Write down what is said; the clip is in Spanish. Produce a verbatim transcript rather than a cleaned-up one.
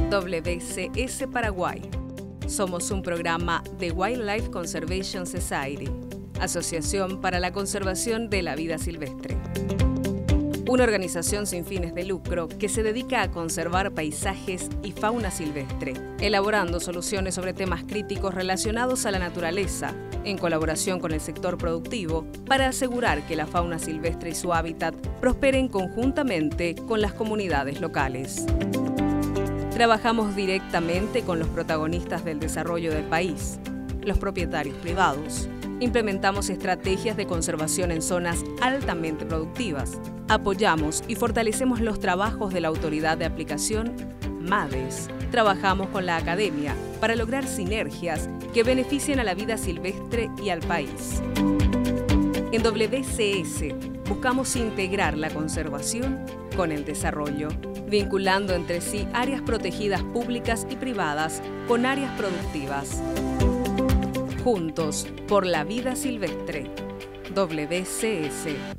W C S Paraguay. Somos un programa de Wildlife Conservation Society, Asociación para la Conservación de la Vida Silvestre. Una organización sin fines de lucro que se dedica a conservar paisajes y fauna silvestre, elaborando soluciones sobre temas críticos relacionados a la naturaleza, en colaboración con el sector productivo, para asegurar que la fauna silvestre y su hábitat prosperen conjuntamente con las comunidades locales. Trabajamos directamente con los protagonistas del desarrollo del país, los propietarios privados. Implementamos estrategias de conservación en zonas altamente productivas. Apoyamos y fortalecemos los trabajos de la Autoridad de Aplicación, MADES. Trabajamos con la academia para lograr sinergias que beneficien a la vida silvestre y al país. En W C S buscamos integrar la conservación con el desarrollo, vinculando entre sí áreas protegidas públicas y privadas con áreas productivas. Juntos por la vida silvestre. W C S.